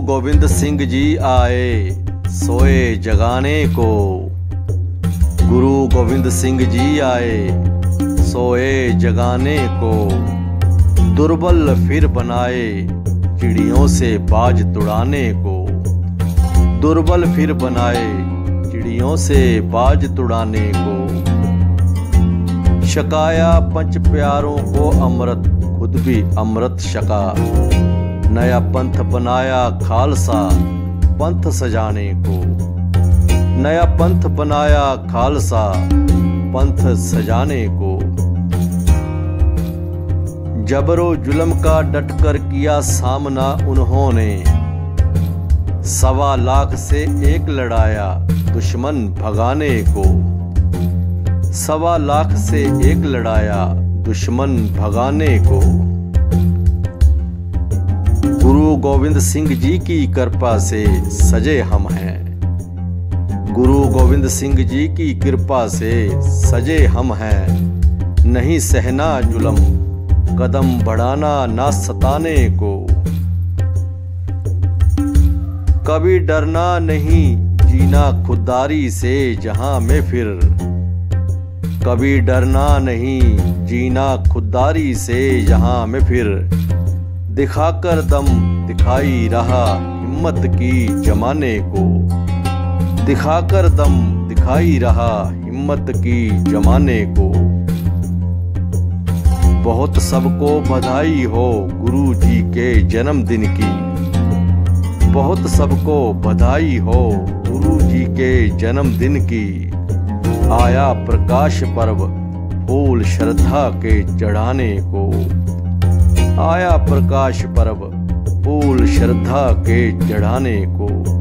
गोविंद सिंह जी आए सोए जगाने को। गुरु गोविंद सिंह जी आए सोए जगाने को। दुर्बल फिर बनाए चिड़ियों से बाज तुड़ाने को। दुर्बल फिर बनाए चिड़ियों से बाज तुड़ाने को। शकाया पंच प्यारों को अमृत, खुद भी अमृत शका। नया पंथ बनाया खालसा पंथ सजाने को। नया पंथ बनाया खालसा पंथ सजाने को। जबरो जुल्म का डटकर किया सामना उन्होंने। 1.25 लाख से एक लड़ाया दुश्मन भगाने को। 1.25 लाख से एक लड़ाया दुश्मन भगाने को। गुरु गोविंद सिंह जी की कृपा से सजे हम हैं। गुरु गोविंद सिंह जी की कृपा से सजे हम हैं। नहीं सहना जुल्म कदम बढ़ाना ना सताने को। कभी डरना नहीं जीना खुददारी से जहां में फिर। कभी डरना नहीं जीना खुददारी से जहां में फिर। दिखाकर दम दिखाई रहा हिम्मत की जमाने को। दिखाकर दम दिखाई रहा हिम्मत की जमाने को। बहुत सबको बधाई हो गुरु जी के जन्मदिन की। बहुत सबको बधाई हो गुरु जी के जन्मदिन की। आया प्रकाश पर्व फूल श्रद्धा के चढ़ाने को। आया प्रकाश पर्व फूल श्रद्धा के चढ़ाने को।